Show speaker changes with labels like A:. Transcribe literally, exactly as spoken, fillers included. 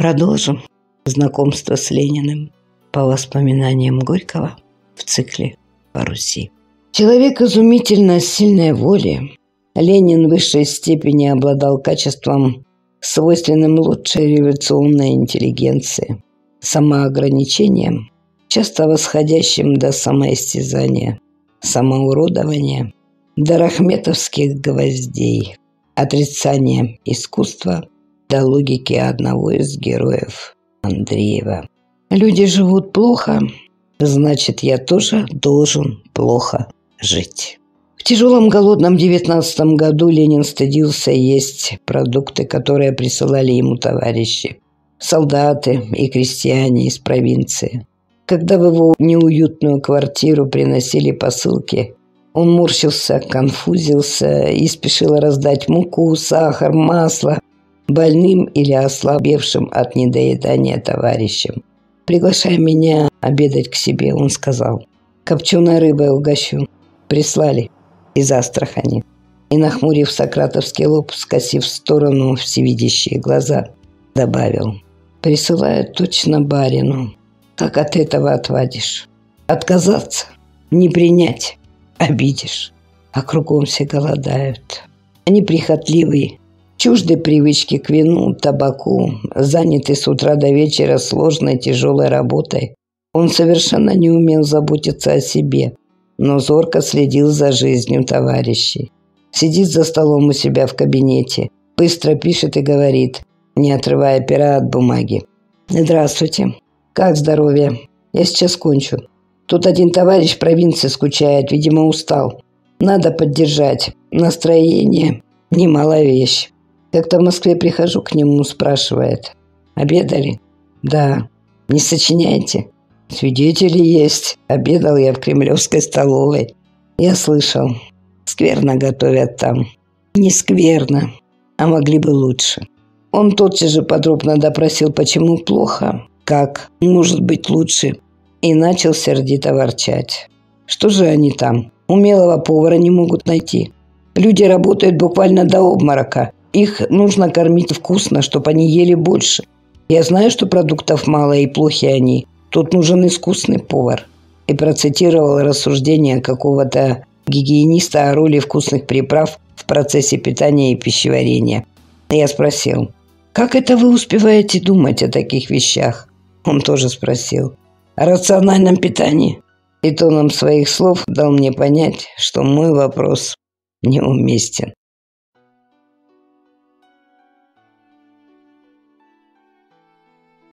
A: Продолжим знакомство с Лениным по воспоминаниям Горького в цикле «По Руси». Человек изумительно сильной воли, Ленин в высшей степени обладал качеством, свойственным лучшей революционной интеллигенции, самоограничением, часто восходящим до самоистязания, самоуродования, до рахметовских гвоздей, отрицания искусства, до логики одного из героев Андреева. Люди живут плохо, значит, я тоже должен плохо жить. В тяжелом голодном девятнадцатом году Ленин стыдился есть продукты, которые присылали ему товарищи, солдаты и крестьяне из провинции. Когда в его неуютную квартиру приносили посылки, он морщился, конфузился и спешил раздать муку, сахар, масло больным или ослабевшим от недоедания товарищам. «Приглашай меня обедать к себе», — он сказал. «Копченой рыбой угощу». Прислали из Астрахани. И, нахмурив сократовский лоб, скосив в сторону всевидящие глаза, добавил: «Присылают точно барину. Как от этого отвадишь? Отказаться, не принять, обидишь. А кругом все голодают. Они прихотливые, чужды привычки к вину, табаку, заняты с утра до вечера сложной тяжелой работой. Он совершенно не умел заботиться о себе, но зорко следил за жизнью товарищей. Сидит за столом у себя в кабинете, быстро пишет и говорит, не отрывая пера от бумаги: «Здравствуйте. Как здоровье? Я сейчас кончу. Тут один товарищ в провинции скучает, видимо, устал. Надо поддержать. Настроение – немалая вещь. Как-то в Москве прихожу к нему, спрашивает: обедали? Да. Не сочиняете? Свидетели есть. Обедал я в кремлевской столовой. Я слышал. Скверно готовят там. Не скверно, а могли бы лучше». Он тотчас же подробно допросил, почему плохо, как может быть лучше, и начал сердито ворчать. Что же они там? Умелого повара не могут найти. Люди работают буквально до обморока. Их нужно кормить вкусно, чтобы они ели больше. Я знаю, что продуктов мало и плохи они. Тут нужен искусный повар. И процитировал рассуждение какого-то гигиениста о роли вкусных приправ в процессе питания и пищеварения. Я спросил: «Как это вы успеваете думать о таких вещах?» Он тоже спросил: «О рациональном питании?» И тоном своих слов дал мне понять, что мой вопрос неуместен.